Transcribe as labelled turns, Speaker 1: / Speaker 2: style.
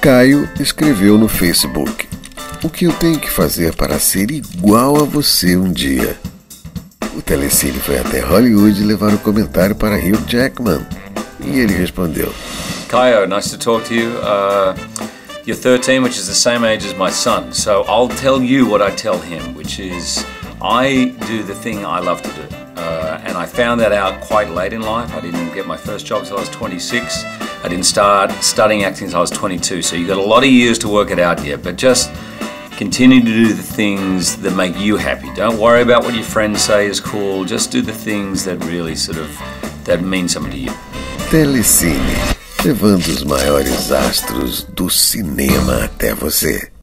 Speaker 1: Caio escreveu no Facebook: o que eu tenho que fazer para ser igual a você um dia? O Telecine foi até Hollywood levar o comentário para Hugh Jackman e ele respondeu:
Speaker 2: Caio, nice to talk to you. You're 13, which is the same age as my son, so I'll tell you what I tell him, which is I do the thing I love to do. And I found that out quite late in life. I didn't get my first job until I was 26. I didn't start studying acting until I was 22. So you've got a lot of years to work it out yet, but just continue to do the things that make you happy. Don't worry about what your friends say is cool. Just do the things that really that mean something to you.
Speaker 1: Telecine, levando os maiores astros do cinema até você.